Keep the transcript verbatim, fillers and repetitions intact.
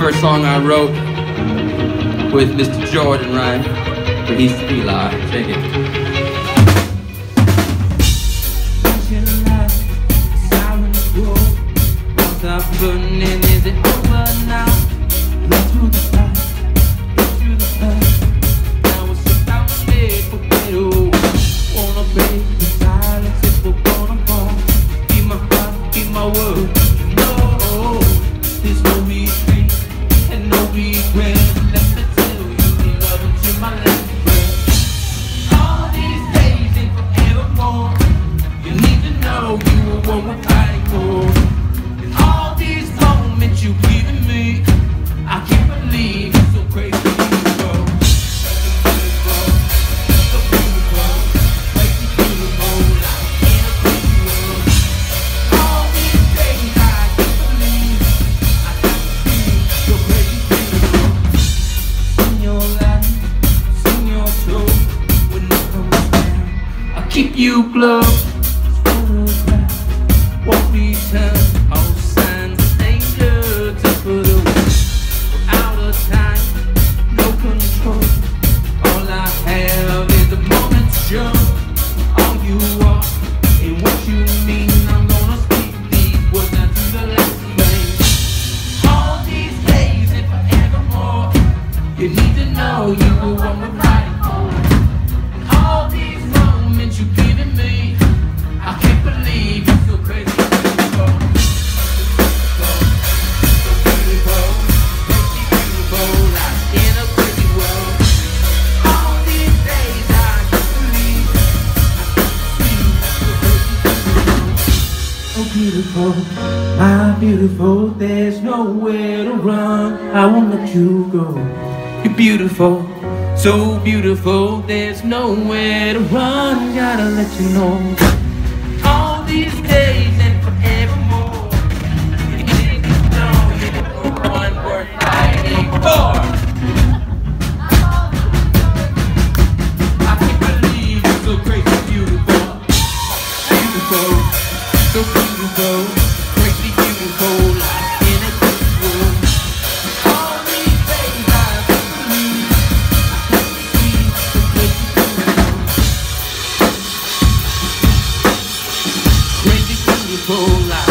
first song I wrote with Mister Jordan Ryan for East Eli. Check it. Burning, is it over now? Look through the sky, look through the sky. Now it's about made for better. Wanna break the silence if we're gonna fall. Be my heart, be my word. No, there's no retreat and no regret. Let me tell you, we love until my last breath. All these days and forevermore, you need to know you were what we're fighting for. You've given me, I can't believe it's so crazy, beautiful. So beautiful, crazy beautiful, like in a crazy world. All these days I can't believe I got to see so crazy beautiful. Sing your life, sing your soul. When it comes down, I'll keep you close. Won't return. All signs of danger. Out of time, no control. All I have is a moment's show. All you are and what you mean. I'm gonna speak these words out to the last thing. All these days and forevermore, you need to know you were what we're fighting for. And all these moments you've given me, I can't believe you're so crazy. Beautiful, my beautiful, there's nowhere to run. I won't let you go. You're beautiful, so beautiful, there's nowhere to run. Gotta let you know. All these days and forevermore, you need to know you're the one worth fighting for. I can't believe you're so crazy beautiful, beautiful. So beautiful, crazy beautiful, like in a crazy world. All these days I can't believe I can't see the crazy beautiful, crazy beautiful, like.